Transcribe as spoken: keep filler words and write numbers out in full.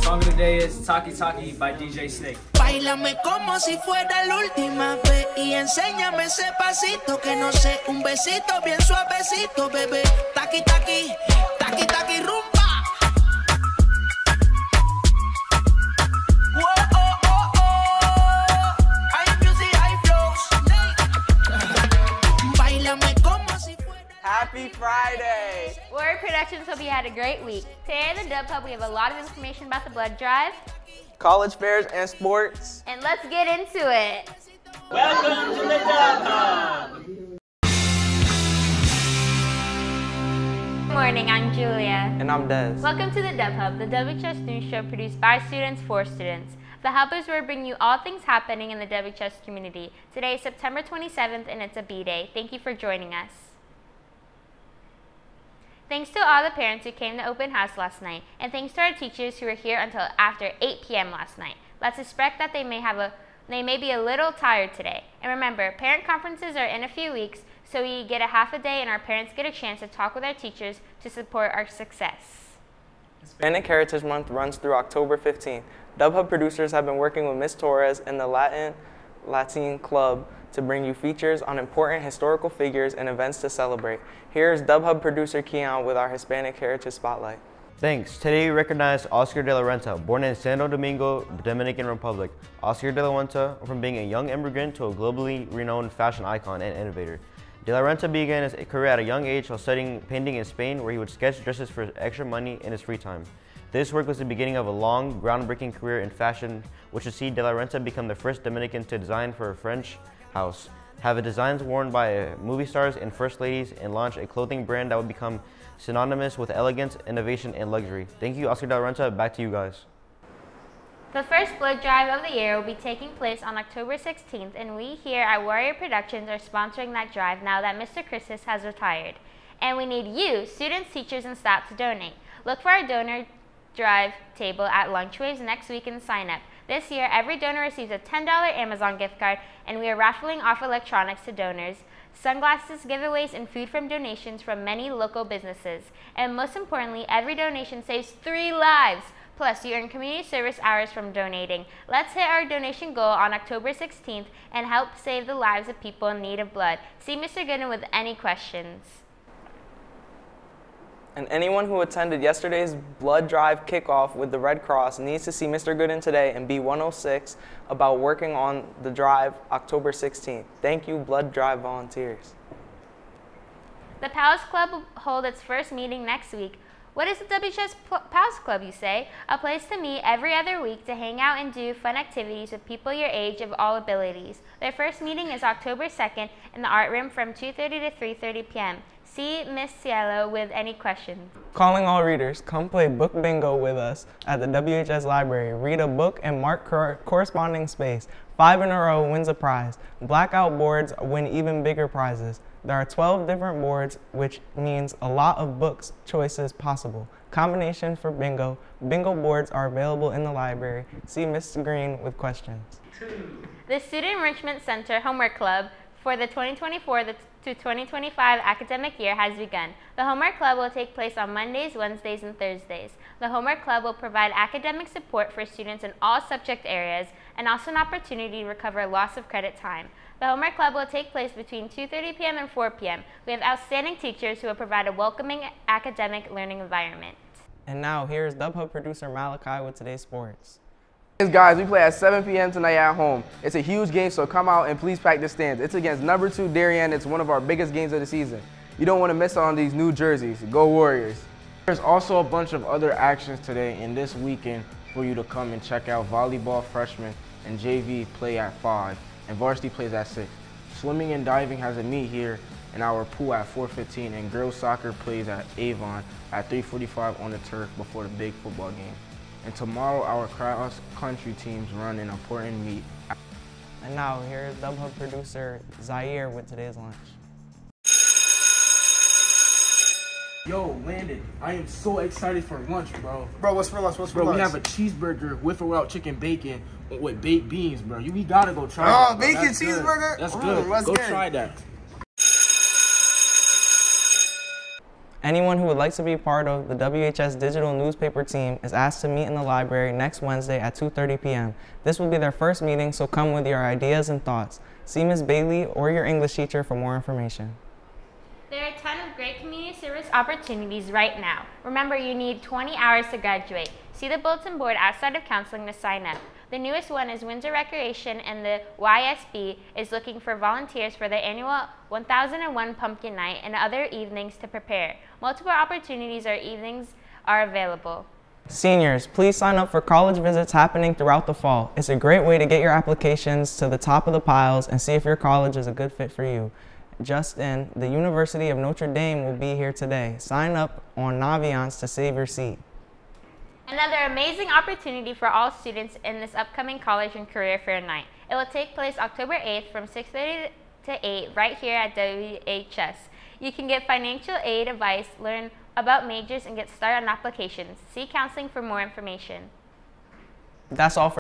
Song of the day is Taki Taki by D J Snake. Báilame como si fuera la última vez y enséñame ese pasito que no sé, un besito bien suavecito, bebé. Taki taki, taki taki rumba. Whoa, oh, oh, oh. High music, high flows. Báilame como si fuera. Happy Friday! Warrior Productions hope you had a great week. Today at the Dub Hub we have a lot of information about the blood drive, college fairs and sports. and let's get into it. Welcome to the Dub Hub! Good morning, I'm Julia. And I'm Des. Welcome to the Dub Hub, the W H S news show produced by students for students. The Hub is where we bring you all things happening in the W H S community. Today is September twenty-seventh and it's a B-Day. Thank you for joining us. Thanks to all the parents who came to open house last night, and thanks to our teachers who were here until after eight p m last night. Let's suspect that they may have a they may be a little tired today. And remember, parent conferences are in a few weeks, so we get a half a day and our parents get a chance to talk with our teachers to support our success. Hispanic Heritage Month runs through October fifteenth. Dub Hub producers have been working with Miz Torres and the Latin Latin Club to bring you features on important historical figures and events to celebrate. Here's Dub Hub producer Keon with our Hispanic Heritage Spotlight. Thanks. Today we recognize Oscar de la Renta, born in Santo Domingo, Dominican Republic. Oscar de la Renta, from being a young immigrant to a globally renowned fashion icon and innovator. De la Renta began his career at a young age while studying painting in Spain, where he would sketch dresses for extra money in his free time. This work was the beginning of a long, groundbreaking career in fashion, which would see De la Renta become the first Dominican to design for a French house, have designs worn by movie stars and first ladies, and launch a clothing brand that would become synonymous with elegance, innovation, and luxury. Thank you, Oscar de la Renta. Back to you guys. The first blood drive of the year will be taking place on October sixteenth, and we here at Warrior Productions are sponsoring that drive now that Mister Christus has retired. And we need you, students, teachers, and staff to donate. Look for our donor drive table at Lunchwaves next week and sign up. This year, every donor receives a ten dollar Amazon gift card, and we are raffling off electronics to donors, sunglasses, giveaways, and food from donations from many local businesses. And most importantly, every donation saves three lives. Plus, you earn community service hours from donating. Let's hit our donation goal on October sixteenth and help save the lives of people in need of blood. See Mister Gooden with any questions. And anyone who attended yesterday's blood drive kickoff with the Red Cross needs to see Mister Gooden today in B one oh six about working on the drive October sixteenth. Thank you, blood drive volunteers. The Palace Club will hold its first meeting next week. What is the W H S Palace Club, you say? A place to meet every other week to hang out and do fun activities with people your age of all abilities. Their first meeting is October second in the art room from two thirty to three thirty p m See Miss Cielo with any questions. Calling all readers, come play book bingo with us at the W H S library. Read a book and mark cor corresponding space. Five in a row wins a prize. Blackout boards win even bigger prizes. There are twelve different boards, which means a lot of books choices possible. Combination for bingo. Bingo boards are available in the library. See Miss Green with questions. The Student Enrichment Center Homework Club for the twenty twenty-four to twenty twenty-five academic year has begun. The Homework Club will take place on Mondays, Wednesdays, and Thursdays. The Homework Club will provide academic support for students in all subject areas and also an opportunity to recover loss of credit time. The Homework Club will take place between two thirty p m and four p m We have outstanding teachers who will provide a welcoming academic learning environment. And now here's Dub Hub producer Malachi with today's sports. Yes, guys, we play at seven p m tonight at home. It's a huge game, so come out and please pack the stands. It's against number two Darien. It's one of our biggest games of the season. You don't want to miss out on these new jerseys. Go Warriors. There's also a bunch of other actions today and this weekend for you to come and check out. Volleyball freshmen and J V play at five, and varsity plays at six. Swimming and diving has a meet here in our pool at four fifteen, and girls soccer plays at Avon at three forty-five on the turf before the big football game. And tomorrow, our cross-country teams run an important meet. And now, here's Dub Hub producer Zaire with today's lunch. Yo, Landon, I am so excited for lunch, bro. Bro, what's for lunch? What's for bro, lunch? We have a cheeseburger with or without chicken bacon with baked beans, bro. You we gotta go try oh, it. Oh, bacon cheeseburger? Good. That's Ooh, good. let's go get try it. that. Anyone who would like to be part of the W H S digital newspaper team is asked to meet in the library next Wednesday at two thirty p m This will be their first meeting, so come with your ideas and thoughts. See Miz Bailey or your English teacher for more information. There are a ton of great community service opportunities right now. Remember, you need twenty hours to graduate. See the bulletin board outside of counseling to sign up. The newest one is Windsor Recreation, and the Y S B is looking for volunteers for their annual one thousand one Pumpkin Night and other evenings to prepare. Multiple opportunities or evenings are available. Seniors, please sign up for college visits happening throughout the fall. It's a great way to get your applications to the top of the piles and see if your college is a good fit for you. Just in, the University of Notre Dame will be here today. Sign up on Naviance to save your seat. Another amazing opportunity for all students in this upcoming college and career fair night. It will take place October eighth from six thirty to eight right here at W H S. You can get financial aid advice, learn about majors, and get started on applications. See counseling for more information. That's all for